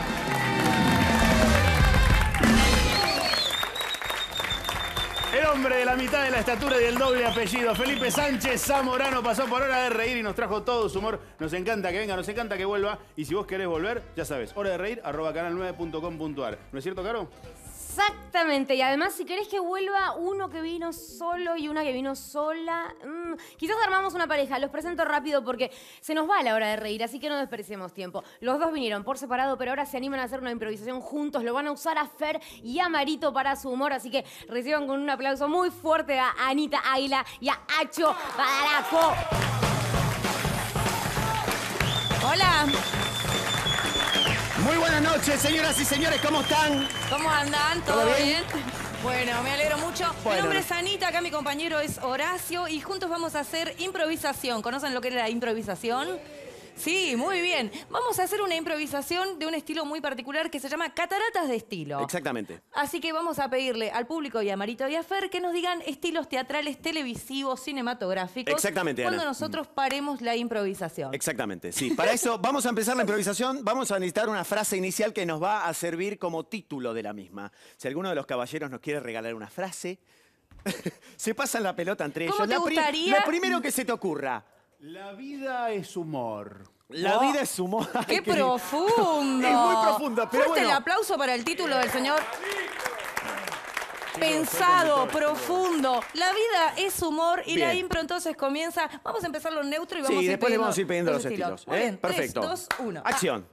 El hombre de la mitad de la estatura y del doble apellido, Felipe Sánchez Zamorano, pasó por Hora de Reír y nos trajo todo su humor. Nos encanta que venga, nos encanta que vuelva. Y si vos querés volver, ya sabes, hora de reír, arroba canal nueve punto com punto ar. ¿No es cierto, Caro? Exactamente, y además si querés que vuelva uno que vino solo y una que vino sola, mmm, quizás armamos una pareja, los presento rápido porque se nos va la hora de reír, así que no desperdiciemos tiempo. Los dos vinieron por separado, pero ahora se animan a hacer una improvisación juntos, lo van a usar a Fer y a Marito para su humor, así que reciban con un aplauso muy fuerte a Anita Águila y a Acho Badaraco. Hola. Muy buenas noches, señoras y señores, ¿cómo están? ¿Cómo andan? ¿Todo, ¿Todo bien? bien? Bueno, me alegro mucho. Bueno. Mi nombre es Anita, acá mi compañero es Horacio y juntos vamos a hacer improvisación. ¿Conocen lo que es la improvisación? Sí, muy bien. Vamos a hacer una improvisación de un estilo muy particular que se llama Cataratas de Estilo. Exactamente. Así que vamos a pedirle al público y a Marito y a Fer que nos digan estilos teatrales, televisivos, cinematográficos. Exactamente, Ana. Cuando nosotros paremos la improvisación. Exactamente, sí. Para eso vamos a empezar la improvisación. Vamos a necesitar una frase inicial que nos va a servir como título de la misma. Si alguno de los caballeros nos quiere regalar una frase, se pasan la pelota entre ¿Cómo ellos. te La pri- gustaría? Lo primero que se te ocurra. La vida es humor. La Oh, vida es humor. ¡Qué Ay, profundo! Es muy profundo, pero Fuerte bueno. el aplauso para el título del señor. Pensado, profundo. La vida es humor y la Bien. impro entonces comienza. Vamos a empezar lo neutro y vamos a Sí, ir después le pidiendo vamos a ir pidiendo los estilos. Muy ¿eh? bien, Perfecto. tres, dos, uno. Acción.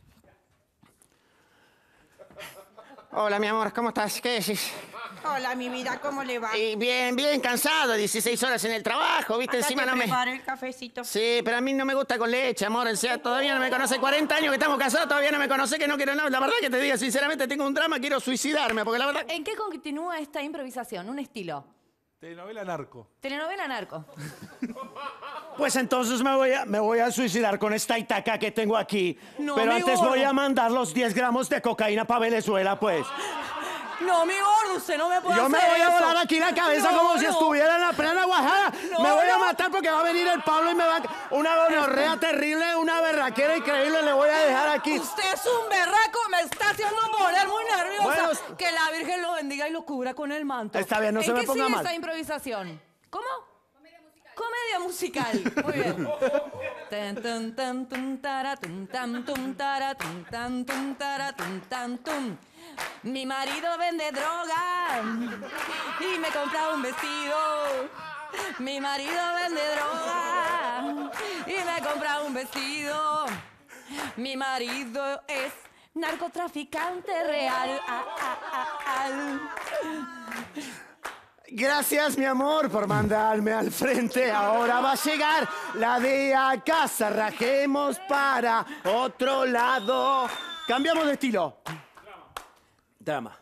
Hola, mi amor, ¿cómo estás? ¿Qué decís? Hola, mi vida, ¿cómo le va? Y bien, bien cansado, dieciséis horas en el trabajo, ¿viste? Acá Encima te no me... preparo el cafecito. Sí, pero a mí no me gusta con leche, amor. O sea, todavía no me conoce. cuarenta años que estamos casados, todavía no me conoce, que no quiero nada. La verdad que te digo, sinceramente, tengo un drama, quiero suicidarme, porque la verdad... ¿En qué continúa esta improvisación? Un estilo. Telenovela narco. Telenovela narco. Pues entonces me voy, a, me voy a suicidar con esta itaca que tengo aquí. No, Pero mi antes gordo. voy a mandar los diez gramos de cocaína para Venezuela, pues. No, mi gordo, usted no me puede Yo me hacer voy a eso. volar aquí la cabeza No, como si no. estuviera en la plena Guajara. No, me voy a no. matar porque va a venir el Pablo y me va a... Una gonorrea terrible, una berraquera increíble, le voy a dejar aquí. Usted es un berraco, me está haciendo poner muy nerviosa. Bueno, que la Virgen lo bendiga y lo cubra con el manto. Está bien, no ¿En se me qué ponga sigue mal. esta improvisación? ¿Cómo? Comedia musical. Muy bien. Tan, tan, tan, tum, tara, tum, tam, tum, tara, tum, tan, tum, tara, tum, tan, tum. Mi marido vende droga y me compra un vestido. Mi marido vende droga y me compra un vestido. Mi marido es narcotraficante real. Ah, ah, ah, ah. Gracias, mi amor, por mandarme al frente. Ahora va a llegar la de a casa. Rajemos para otro lado. Cambiamos de estilo. Drama.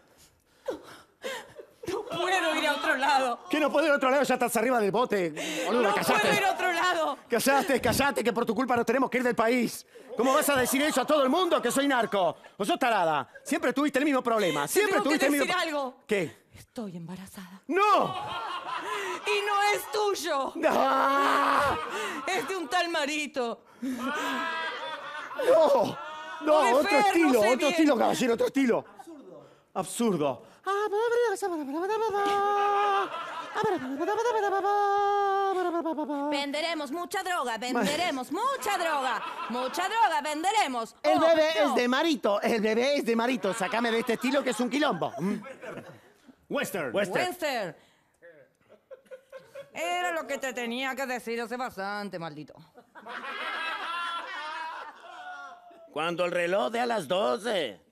No puedo ir a otro lado. ¿Qué no puedo ir a otro lado? Ya estás arriba del bote. Boludo, No callate. puedo ir a otro lado. Callate, callate, que por tu culpa nos tenemos que ir del país. ¿Cómo vas a decir eso a todo el mundo que soy narco? ¿O sos tarada? Siempre tuviste el mismo problema. Siempre Tengo que tuviste el mismo... decir algo. ¿Qué? Estoy embarazada. ¡No! Y no es tuyo. ¡Ah! Es de un tal Marito. ¡No! No, No me otro fer, no estilo, sé otro bien. estilo, caballero, otro estilo. Absurdo. Venderemos mucha droga, venderemos mucha droga. Mucha droga, venderemos. El Oh, bebé no. es de Marito, el bebé es de Marito. Sácame de este estilo que es un quilombo. Mm. Western. Western. Western. Era lo que te tenía que decir hace bastante, maldito. Cuando el reloj dé a las doce.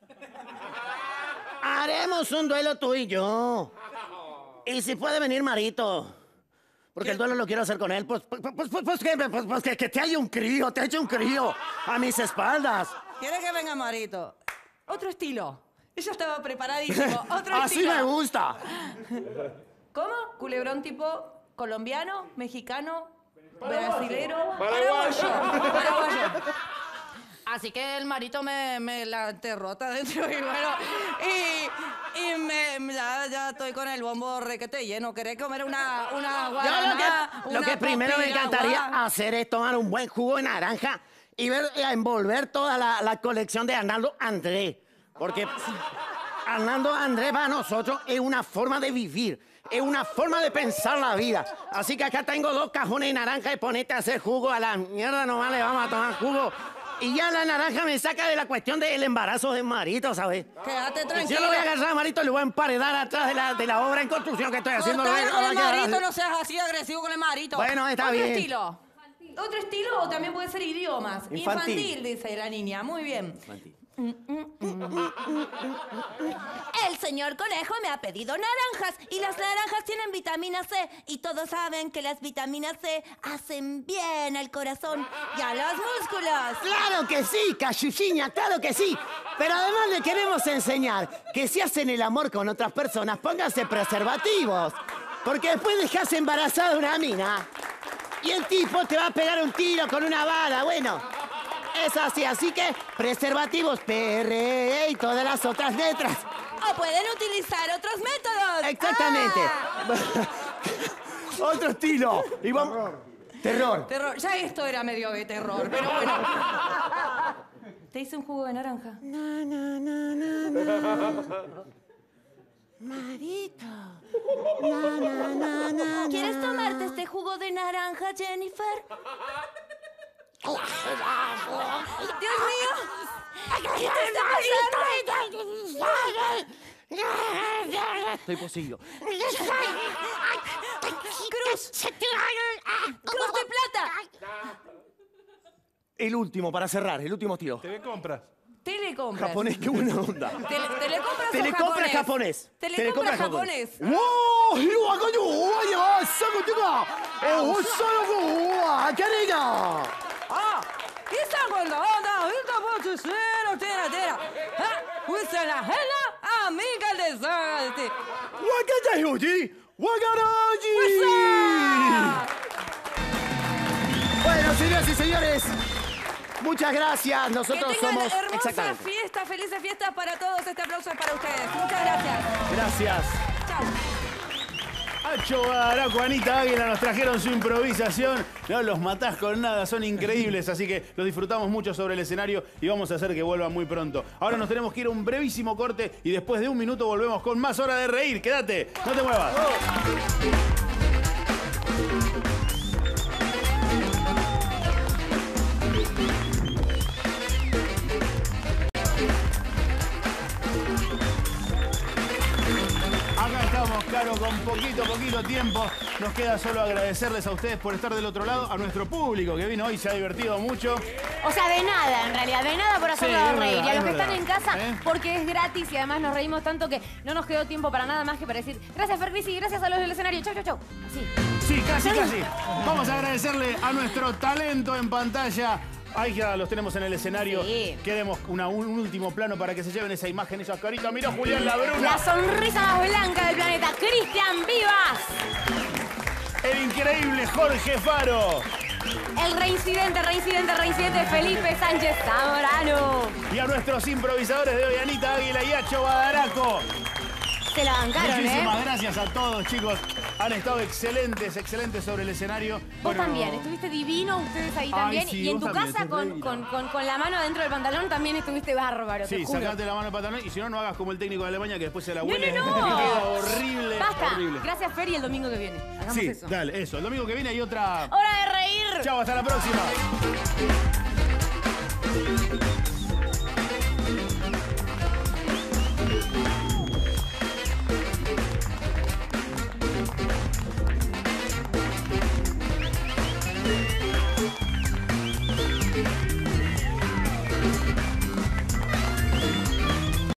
Haremos un duelo tú y yo. Y si puede venir Marito. Porque el duelo lo quiero hacer con él. Pues, pues, pues, pues, pues, que, pues, pues, que, que te haya un crío, te haya un crío a mis espaldas. ¿Quiere que venga Marito? Otro estilo. Ella estaba preparadísimo. Otro Así estilo. me gusta. ¿Cómo? ¿Culebrón tipo colombiano, mexicano, brasilero? Paraguayo. Paraguayo. Así que el marito me, me la enterrota adentro y bueno, y, y me, ya, ya estoy con el bombo requete lleno. ¿Querés comer una, una Yo guaraná? lo que, lo una que primero me papiragua? encantaría hacer es tomar un buen jugo de naranja y ver, y envolver toda la, la colección de Arnaldo André. Porque Arnaldo André para nosotros es una forma de vivir, es una forma de pensar la vida. Así que acá tengo dos cajones de naranja y ponete a hacer jugo a la mierda, nomás le vamos a tomar jugo. Y ya la naranja me saca de la cuestión del embarazo de Marito, ¿sabes? Quédate tranquilo. Yo lo voy a agarrar a Marito y lo voy a emparedar atrás de la, de la obra en construcción que estoy haciendo. Cortale Lo voy a- con el lo voy a- marito, no seas así agresivo con el marito. Bueno, está Otro bien. estilo. Otro estilo o también puede ser idiomas. Infantil. Infantil, dice la niña. Muy bien. El señor conejo me ha pedido naranjas y las naranjas tienen vitamina C y todos saben que las vitaminas C hacen bien al corazón y a los músculos. Claro que sí, cachuchiña, claro que sí. Pero además le queremos enseñar que si hacen el amor con otras personas, pónganse preservativos. Porque después dejas embarazada una mina y el tipo te va a pegar un tiro con una bala. Bueno, Es así, así que preservativos, P R E y todas las otras letras. O pueden utilizar otros métodos. Exactamente. Ah. Otro estilo. Y vamos... Terror. Terror. Ya esto era medio de terror, pero bueno. ¿Te hice un jugo de naranja? No, no, no, no, no. Marito. No, no, no, no, ¿Quieres no. tomarte este jugo de naranja, Jennifer? ¡Dios mío! ¿Qué te está pasando? Estoy poseído. ¡Cruz! ¡Cruz de plata! El último, para cerrar, el último tiro. ¿Te compras? Telecompras. Japonés, qué buena onda. Tele- telecompras o Telecompras japonés. Telecompras japonés. ¡Wow! ¡Hiru akayo! ¡Oye, saco tuka! ¡Oh, solo ¡qué rica! ¡Ah! ¿Qué está con la onda? ¡Esta noche cero, tera, tera! ¡Ah! ¡Usa la jena! ¡Amiga de Zagate! ¡Wakata Hyuji! ¡Wakaraji! Bueno, señoras y señores, muchas gracias. Nosotros que tengan somos... hermosas Exactamente. fiestas, felices fiestas para todos. Este aplauso es para ustedes. Muchas gracias. Gracias. Chao. Acho Badaraco, Anita Águila nos trajeron su improvisación. No los matás con nada, son increíbles, así que los disfrutamos mucho sobre el escenario y vamos a hacer que vuelvan muy pronto. Ahora nos tenemos que ir a un brevísimo corte y después de un minuto volvemos con más Hora de Reír. Quédate, no te muevas. Acá estamos, Caro, con poquito, poquito tiempo. Nos queda solo agradecerles a ustedes por estar del otro lado, a nuestro público que vino hoy, se ha divertido mucho. O sea, de nada, en realidad, de nada por hacernos Sí, es reír. verdad, y a los es que están verdad. en casa, ¿Eh? porque es gratis y además nos reímos tanto que no nos quedó tiempo para nada más que para decir gracias, Fercrisi, y gracias a los del escenario. Chau, chau, chau. Así. Sí, casi, casi. Vamos a agradecerle a nuestro talento en pantalla. Ahí ya los tenemos en el escenario. Sí. Queremos una- un, un último plano para que se lleven esa imagen, esas caritas. Mirá, Julián Labruna. La sonrisa más blanca del planeta, Cristian Vivas. El increíble Jorge Faro. El reincidente, reincidente, reincidente Felipe Sánchez Zamorano. Y a nuestros improvisadores de hoy, Anita Águila y Acho Badaraco. Se la bancaron, Muchísimas ¿eh? gracias a todos, chicos. Han estado excelentes, excelentes sobre el escenario. Vos Bueno, también, estuviste divino, ustedes ahí Ay, también. sí, y en vos tu también, casa estás con, divina. con, con, con la mano adentro del pantalón también estuviste bárbaro, te Sí, juro. sacate la mano del pantalón y si no, no hagas como el técnico de Alemania que después se la No, huele. no, no. Queda horrible, Basta. horrible. Gracias, Fer, y el domingo que viene. Hagamos Sí, eso. dale, eso. El domingo que viene hay otra... ¡Hora de reír! Chao, hasta la próxima. Thank you.